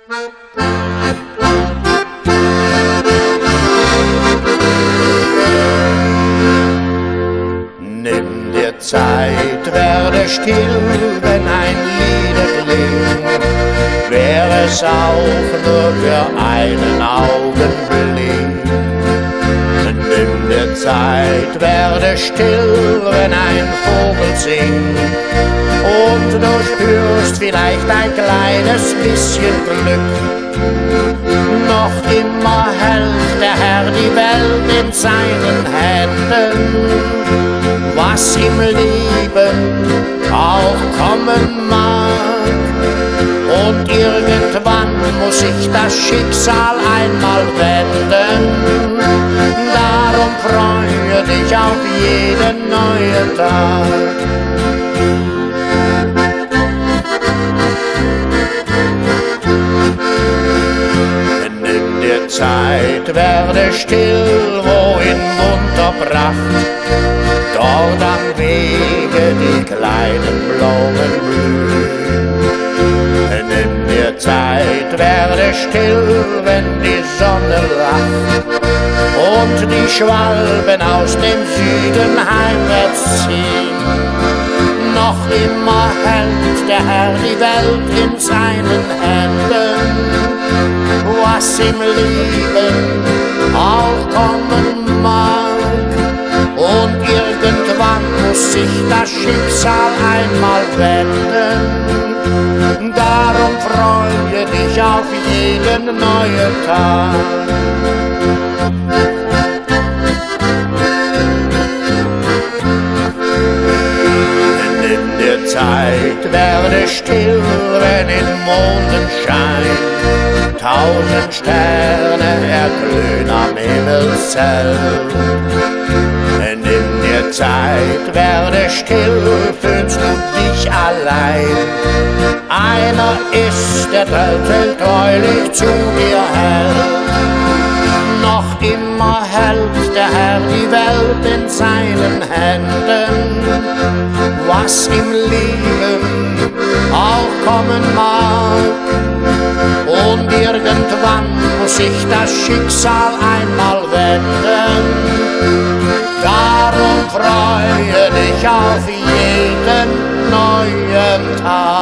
Nimm dir Zeit, werde still, wenn ein Lied klingt, wäre es auch nur für einen Augenblick. Nimm dir Zeit, werde still, wenn ein Vogel singt, und du spürst vielleicht ein kleines bisschen Glück. Noch immer hält der Herr die Welt in seinen Händen, was im Leben auch kommen mag. Und irgendwann muss sich das Schicksal einmal wenden. Darum freue dich auf jeden neuen Tag. Nimm dir Zeit, werde still, wo in bunter Pracht dort am Wege die kleinen Blumen blühen. Nimm dir Zeit, werde still, wenn die Sonne lacht und die Schwalben aus dem Süden heimwärts ziehen. Noch immer hält der Herr die Welt in seinen Händen, was im Leben auch kommen mag. Und irgendwann muss sich das Schicksal einmal wenden. Darum freue dich auf jeden neuen Tag. Nimm dir Zeit, werde still, wenn in Mondenschein 1000 Sterne erglühen am Himmelszelt. Nimm dir Zeit, werde still, fühlst du dich allein. Einer ist, der treulich zu dir hält. Noch immer hält der Herr die Welt in seinen Händen, was im Leben auch kommen mag. Und irgendwann muss sich das Schicksal einmal wenden. Darum freue dich auf jeden neuen Tag.